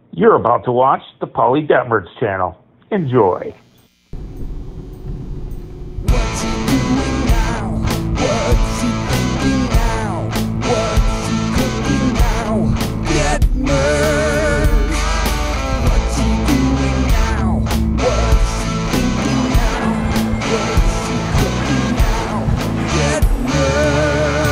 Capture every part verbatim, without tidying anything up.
You're about to watch the Polly Detmers channel. Enjoy. What's he doing now? What's he thinking now? What's he cooking now? Detmers! What's he doing now? What's he thinking now? What's he cooking now? Detmers!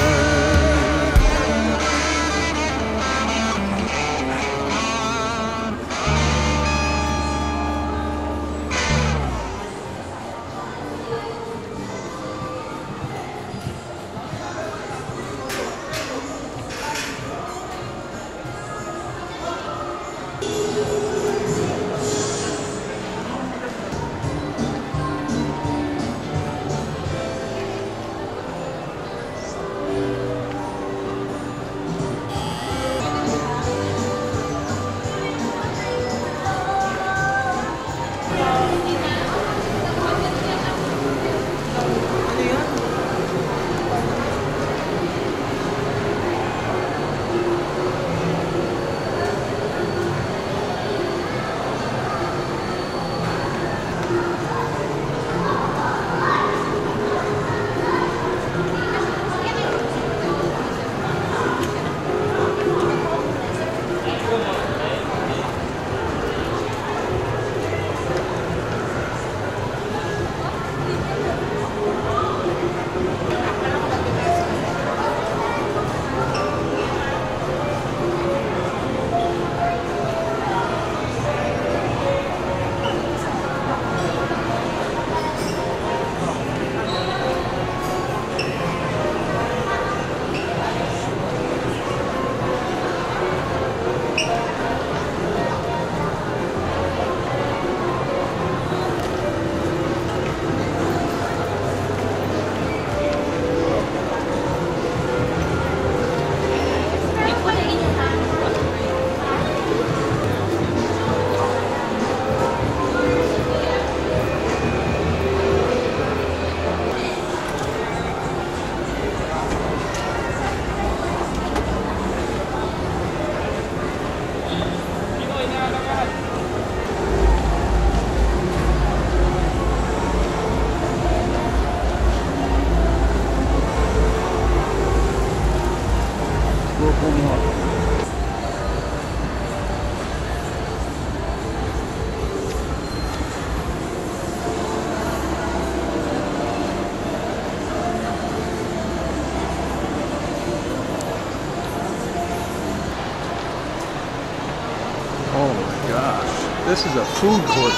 Oh my gosh, this is a food court.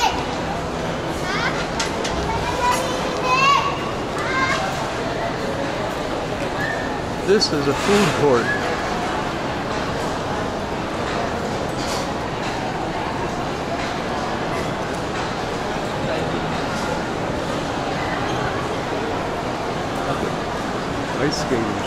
This is a food court. Ice skating.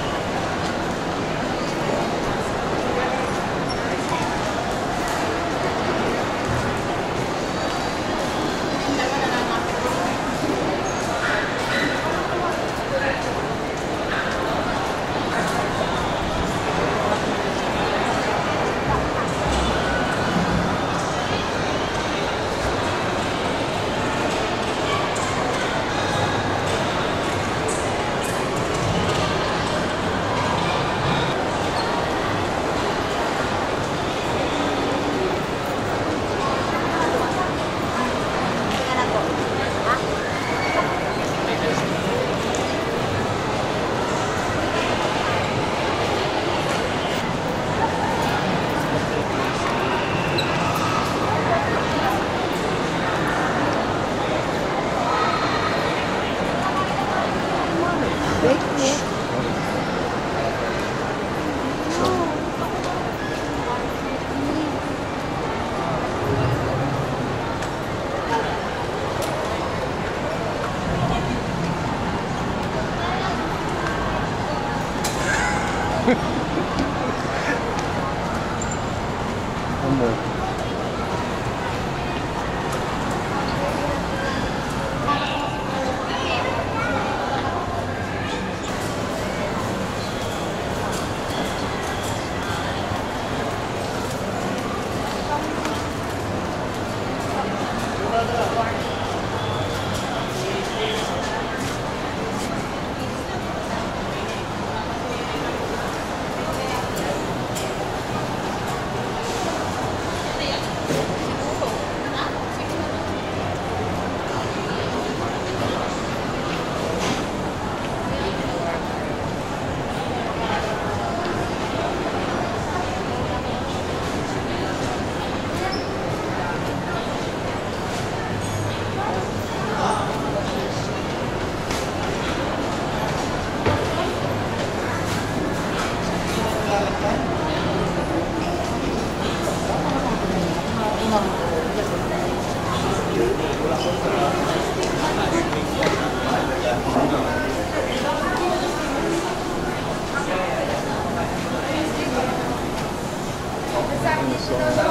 One more.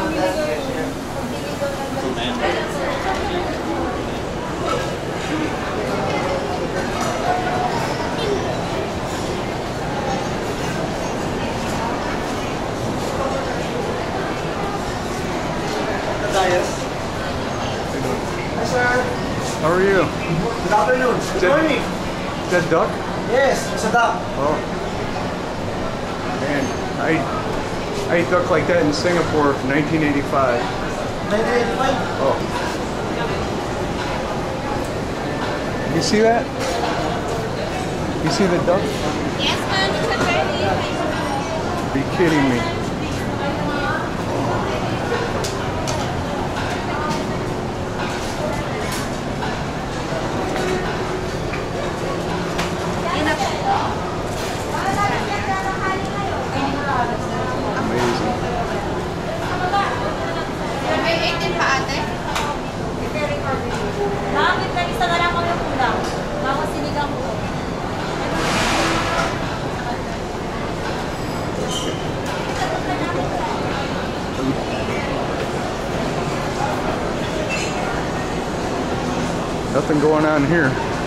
Hi, sir. How are you? Good afternoon. Good That- morning. Is that duck? Yes, it's a duck. Oh. Man, I I ate duck like that in Singapore in nineteen eighty-five. nineteen eighty-five. Oh. You see that? You see the duck? Yes, ma'am, it's ready. Be kidding me. Amazing. May eighteen pa ate? Bakit na isa na lang kami kulang? Baka sinigang ko. Nothing going on here.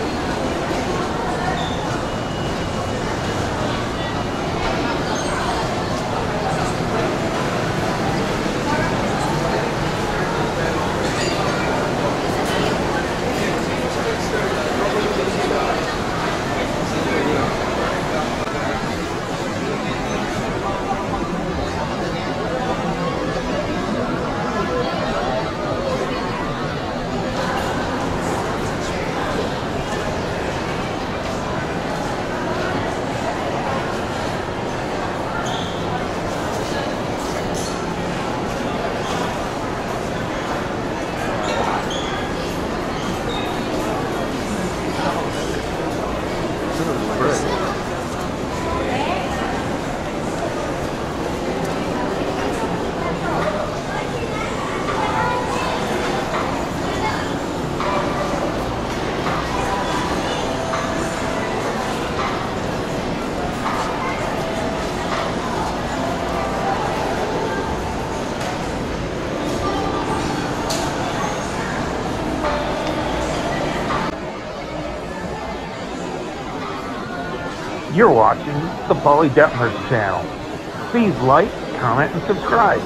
You're watching the Paulie Detmers channel. Please like, comment, and subscribe.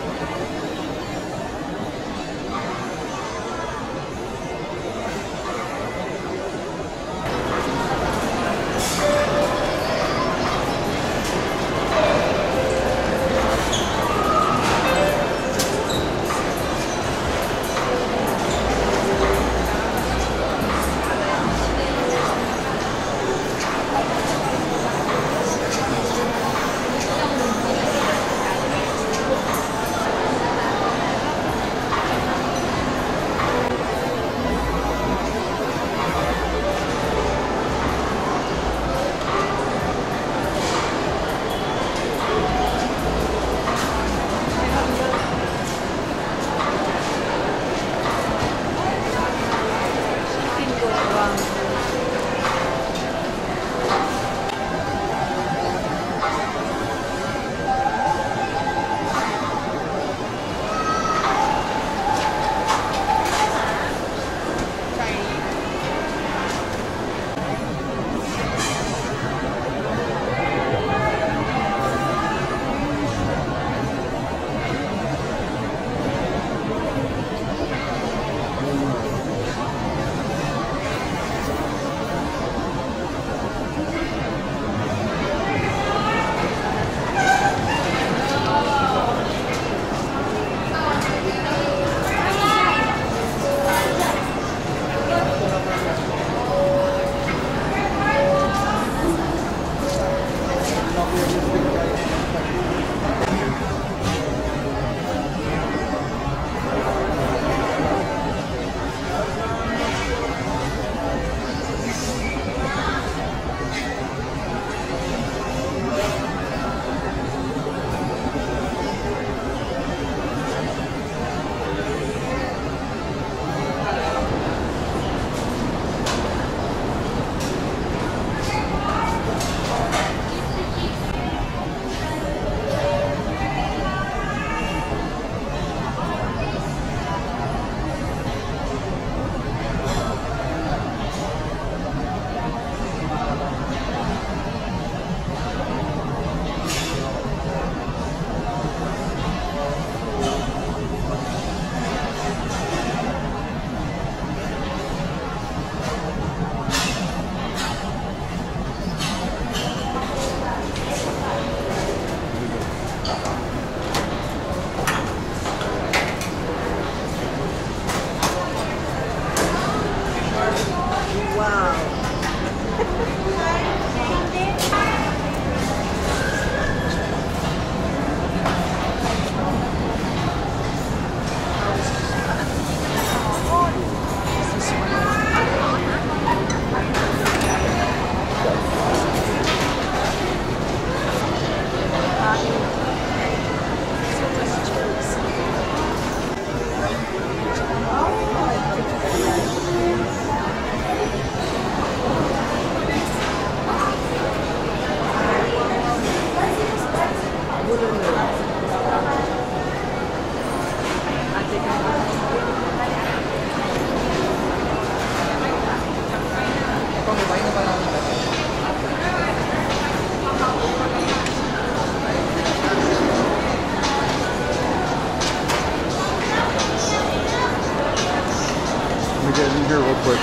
quick.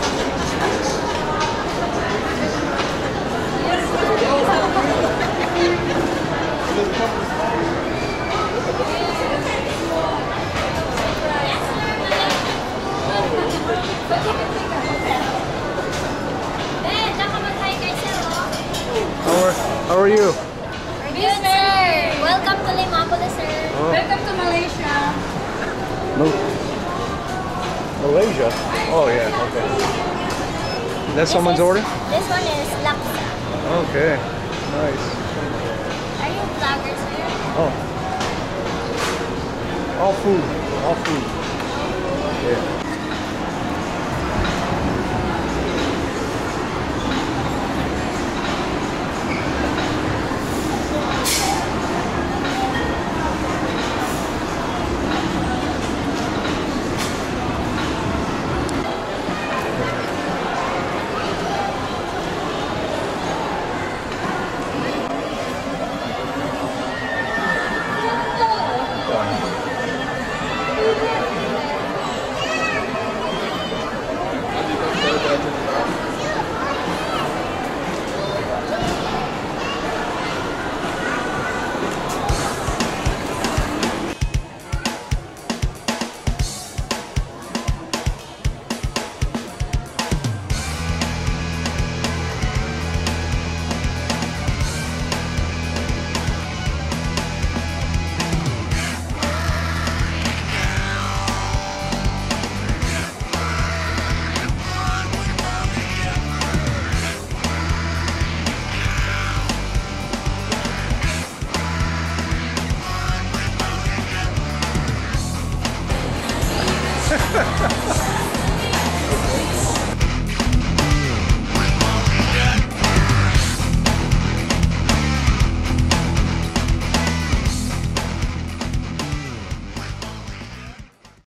How are, how are you? Good, sir. Welcome to Limapolo, sir. Oh. Welcome to Malaysia. Mal- Malaysia? Oh yeah, okay. That's someone's This is- order? This one is laksa. Okay, nice. Are you a vlogger, sir? Oh. All food, all food. Yeah.